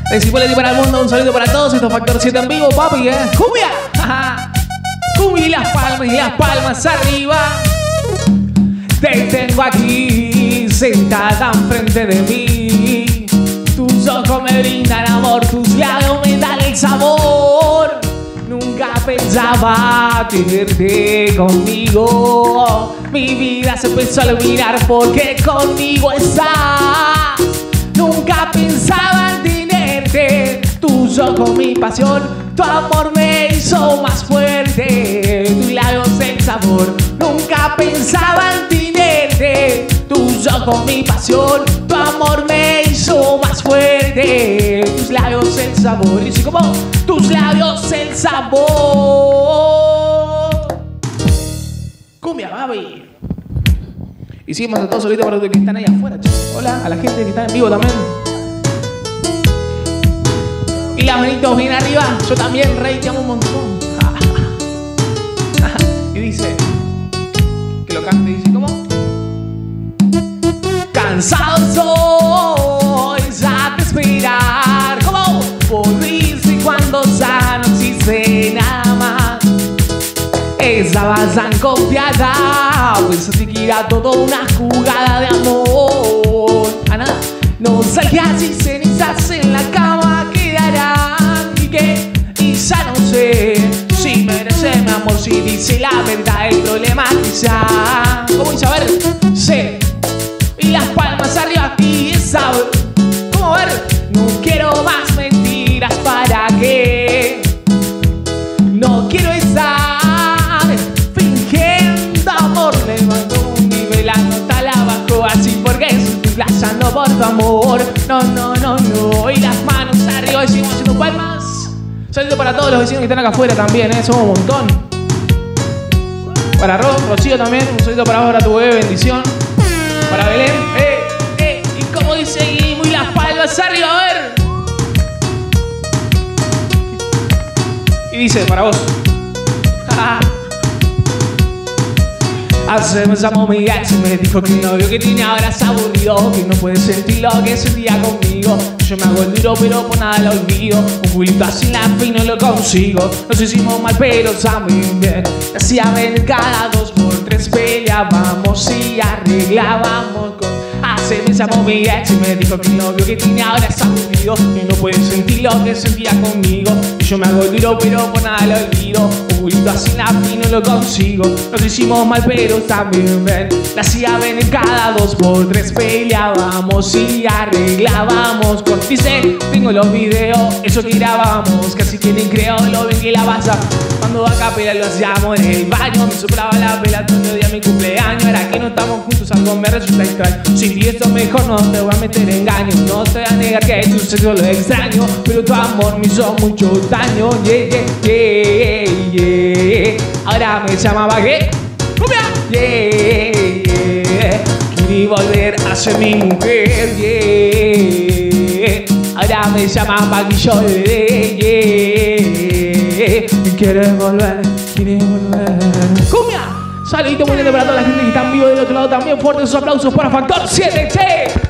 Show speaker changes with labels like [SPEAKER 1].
[SPEAKER 1] Recipoleti para el mundo, un saludo para todos. Esto es Factor 7 en vivo, papi, ¡cumbia! Cumbia y las palmas arriba. Te tengo aquí, sentada enfrente de mí. Tus ojos me brindan amor, tus labios me dan el sabor. Nunca pensaba tenerte conmigo. Mi vida se empezó a iluminar porque conmigo estás. Nunca pensaba en tenerte. Tus ojos, mi pasión, tu amor me hizo más fuerte. Tus labios, el sabor. Nunca pensaba en tenerte. Tus ojos, mi pasión, tu amor me hizo más fuerte. Tus labios, el sabor. Y así como tus labios, el sabor. Cumbia, baby. Y seguimos a todos solitos para los que están ahí afuera, chicos. Hola, a la gente que está en vivo también. Y las manitos bien arriba. Yo también, Rey, te amo un montón. Y dice, que lo cante, dice, ¿cómo? Cansado soy ya de esperar. ¿Cómo? Volviste cuando ya no existe nada más. Estabas tan confiada, pensaste que era todo una jugada de amor. Ana, no salgas y cenizas en la cama quedarán. ¿Y qué? Y ya no sé si merece mi amor, si dice la verdad. El problema quizá, ¿cómo dice? A ver, sé. Y las palmas arriba y sabe. ¿Cómo ver? No quiero más mentiras, ¿para qué? No quiero estar fingiendo amor. Le mando un nivel, la nota la bajo así porque estoy plazando por tu amor. No, no, no, no. Y las manos arriba y seguimos haciendo palmas. Saludo para todos los vecinos que están acá afuera también, somos un montón. Para Rocío también, un saludo para vos, para tu bebé, bendición. Para Belén, y como dice Guillermo, y las palmas arriba, a ver. Y dice, para vos. Hace me llamó mi ex y me dijo que el novio que tiene ahora es aburrido, que no puede sentir lo que sentía conmigo. Yo me hago el duro pero por nada lo olvido. Un culito así en la fin no lo consigo. Nos hicimos mal pero también bien. Hacía ver cada 2 por 3 peleábamos y arreglábamos con... Hace me llamó mi ex y me dijo que el novio que tiene ahora es aburrido, que no puede sentir lo que sentía conmigo. Y yo me hago el duro pero por nada lo olvido. Un culito así en la fin no lo consigo. Nos hicimos mal pero también ven. La hacía ven en cada 2 por 3 peleábamos y arreglábamos con... Dice, tengo los videos, eso que grabamos, casi que ni creo lo ven que la pasa. Cuando a capela lo hacíamos en el baño, me soplaba la pela todo el día mi cumpleaños. Ahora que no estamos juntos algo me resulta extraño. Si esto mejor no te voy a meter engaño. No te voy a negar que tu sexo lo extraño, pero tu amor me hizo mucho daño. Yeah, yeah, yeah, yeah. Ahora me llamaba ¿qué? ¡Cumbia! Yeah, yeah. Quiero volver a ser mi mujer. Yeah. Ahora me llaman pa' que yo le dé. Yeah. ¿Quieres volver? ¿Quieres volver? ¡Cumbia! Saludito muy lindo para toda la gente que está en vivo del otro lado también. Fuertes esos aplausos para Factor 7, che.